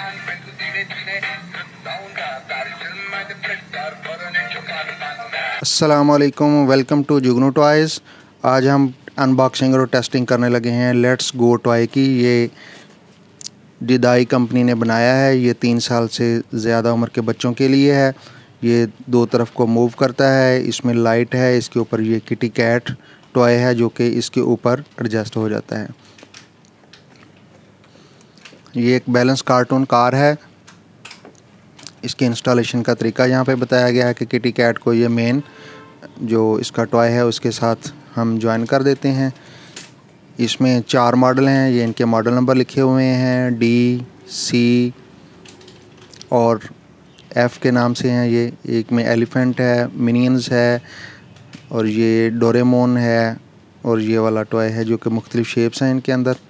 अस्सलामुअलैकुम, welcome to Jugnu toys. आज हम अनबॉक्सिंग और टेस्टिंग करने लगे हैं लेट्स गो टॉय की। ये डिदाई कंपनी ने बनाया है। ये 3 साल से ज़्यादा उम्र के बच्चों के लिए है। ये दो तरफ को मूव करता है, इसमें लाइट है, इसके ऊपर ये किटी कैट टॉय है जो कि इसके ऊपर एडजस्ट हो जाता है। ये एक बैलेंस कार्टून कार है। इसके इंस्टॉलेशन का तरीका यहाँ पे बताया गया है कि किटी कैट को ये मेन जो इसका टॉय है उसके साथ हम ज्वाइन कर देते हैं। इसमें 4 मॉडल हैं, ये इनके मॉडल नंबर लिखे हुए हैं, डी, सी और एफ़ के नाम से हैं। ये एक में एलिफेंट है, मिनियंस है और ये डोरेमोन है और ये वाला टॉय है जो कि मुख्तलिफ शेप्स हैं इनके अंदर।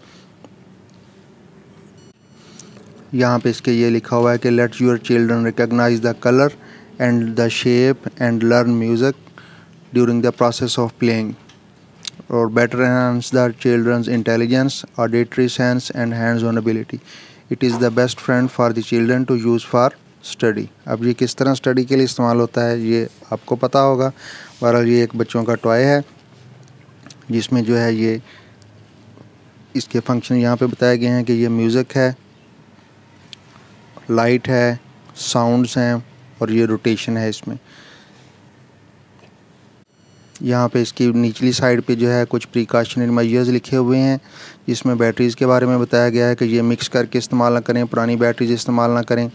यहाँ पे इसके ये लिखा हुआ है कि let's your children recognize the colour and the shape and learn music during the process of playing और better enhance the children's intelligence, auditory sense and hands on ability. It is the best friend for the children to use for study. अब ये किस तरह study के लिए इस्तेमाल होता है ये आपको पता होगा। बहरहाल ये एक बच्चों का टॉय है जिसमें जो है ये इसके फंक्शन यहाँ पे बताए गए हैं कि ये म्यूज़िक है, लाइट है, साउंड्स हैं और ये रोटेशन है। इसमें यहाँ पे इसकी निचली साइड पे जो है कुछ प्रिकॉशनरी मेजर्स लिखे हुए हैं जिसमें बैटरीज़ के बारे में बताया गया है कि ये मिक्स करके इस्तेमाल ना करें, पुरानी बैटरीज इस्तेमाल ना करें।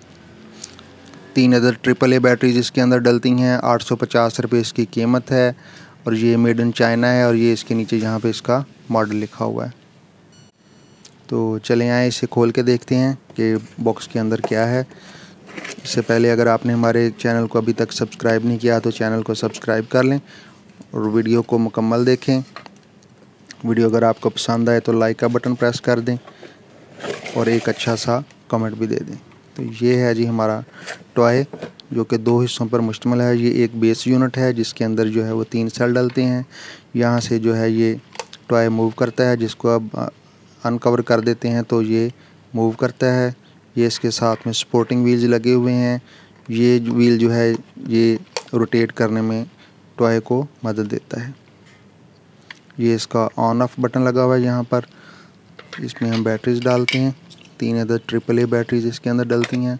3 अदर AAA बैटरीज इसके अंदर डलती हैं। 850 रुपये इसकी कीमत है और ये मेड इन चाइना है और ये इसके नीचे यहाँ पे इसका मॉडल लिखा हुआ है। तो चलें आए इसे खोल के देखते हैं कि बॉक्स के अंदर क्या है। इससे पहले अगर आपने हमारे चैनल को अभी तक सब्सक्राइब नहीं किया तो चैनल को सब्सक्राइब कर लें और वीडियो को मुकम्मल देखें। वीडियो अगर आपको पसंद आए तो लाइक का बटन प्रेस कर दें और एक अच्छा सा कमेंट भी दे दें। तो ये है जी हमारा टॉय जो कि 2 हिस्सों पर मुश्तमिल है। ये एक बेस यूनिट है जिसके अंदर जो है वो 3 सेल डलते हैं। यहाँ से जो है ये टॉय मूव करता है, जिसको अब अनकवर कर देते हैं तो ये मूव करता है। ये इसके साथ में सपोर्टिंग व्हील्स लगे हुए हैं। ये व्हील जो है ये रोटेट करने में टॉय को मदद देता है। ये इसका ऑन ऑफ बटन लगा हुआ है यहाँ पर। इसमें हम बैटरीज डालते हैं। 3 अदर AAA बैटरीज इसके अंदर डलती हैं।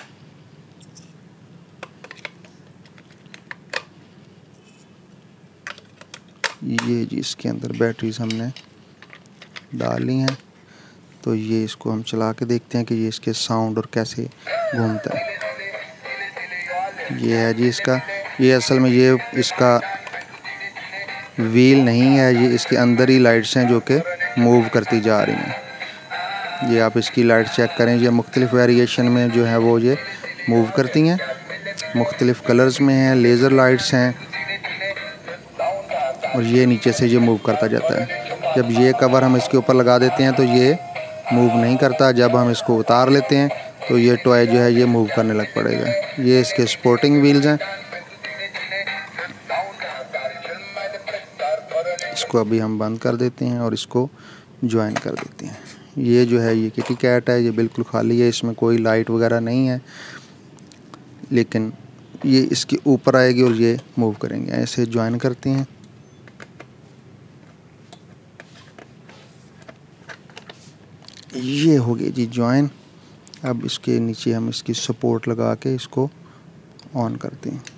ये जी इसके अंदर बैटरीज हमने डाली हैं। तो ये इसको हम चला के देखते हैं कि ये इसके साउंड और कैसे घूमता है। ये है जी इसका, ये असल में ये इसका व्हील नहीं है, ये इसके अंदर ही लाइट्स हैं जो कि मूव करती जा रही हैं। ये आप इसकी लाइट चेक करें, ये मुख्तलिफ वेरिएशन में जो है वो ये मूव करती हैं, मुख्तलिफ कलर्स में हैं, लेज़र लाइट्स हैं और ये नीचे से ये मूव करता जाता है। जब ये कवर हम इसके ऊपर लगा देते हैं तो ये मूव नहीं करता। जब हम इसको उतार लेते हैं तो ये टॉय जो है ये मूव करने लग पड़ेगा। ये इसके सपोर्टिंग व्हील्स हैं। इसको अभी हम बंद कर देते हैं और इसको ज्वाइन कर देते हैं। ये जो है ये किटी कैट है, ये बिल्कुल खाली है, इसमें कोई लाइट वगैरह नहीं है, लेकिन ये इसके ऊपर आएगी और ये मूव करेंगे। ऐसे ज्वाइन करते हैं। ये हो गई जी ज्वाइन। अब इसके नीचे हम इसकी सपोर्ट लगा के इसको ऑन करते हैं।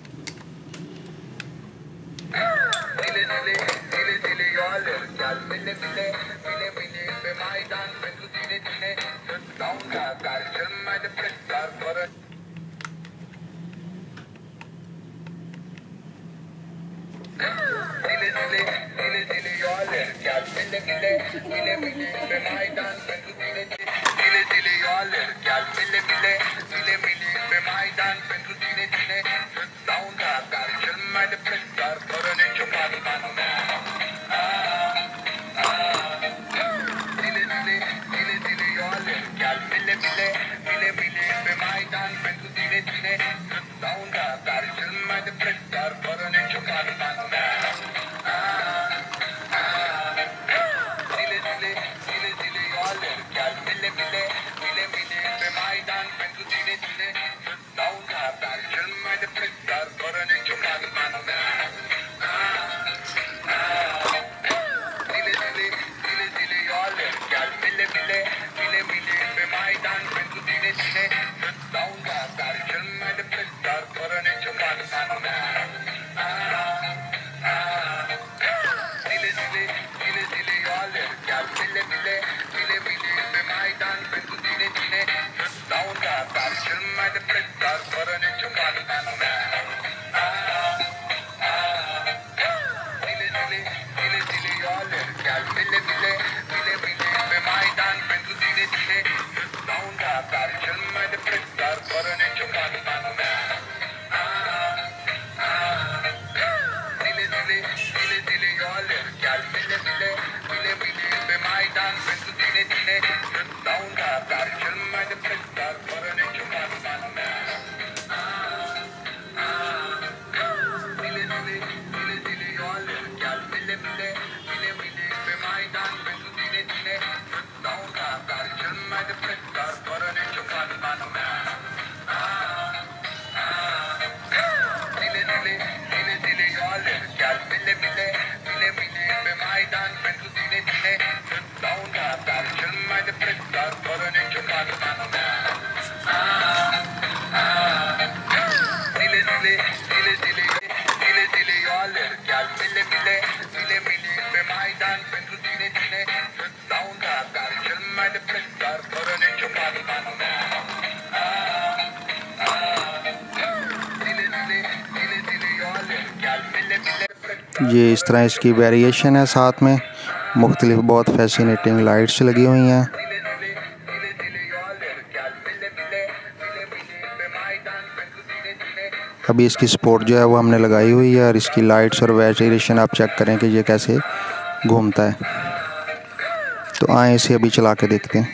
ये इस तरह इसकी वेरिएशन है, साथ में मुख्तलिफ बहुत फैसिनेटिंग लाइट्स लगी हुई हैं। अभी इसकी सपोर्ट जो है वो हमने लगाई हुई है और इसकी लाइट्स और वेरिएशन आप चेक करें कि ये कैसे घूमता है। तो आए इसे अभी चला के देखते हैं।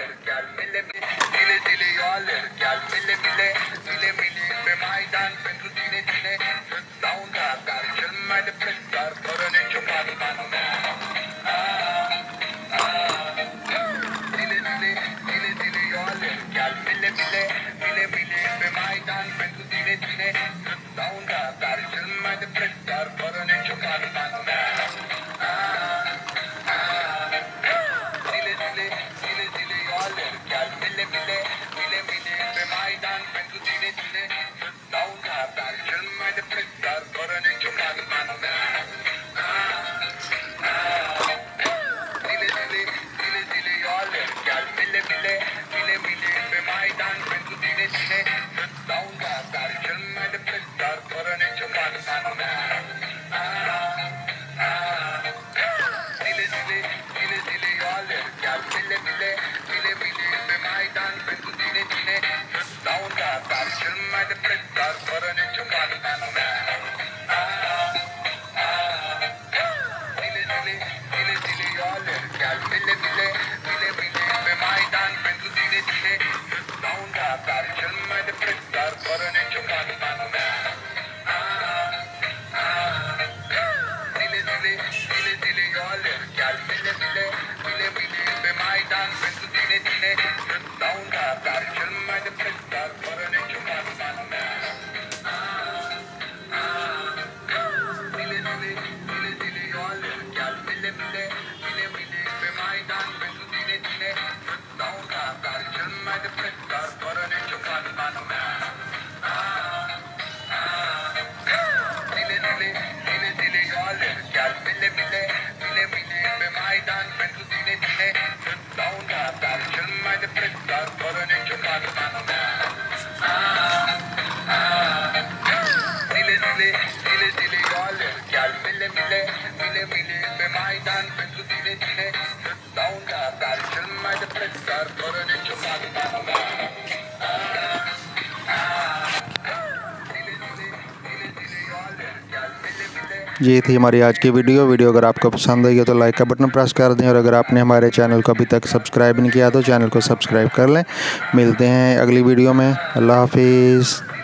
ये थी हमारी आज की वीडियो अगर आपको पसंद आई है तो लाइक का बटन प्रेस कर दें और अगर आपने हमारे चैनल को अभी तक सब्सक्राइब नहीं किया तो चैनल को सब्सक्राइब कर लें। मिलते हैं अगली वीडियो में। अल्लाह हाफिज़।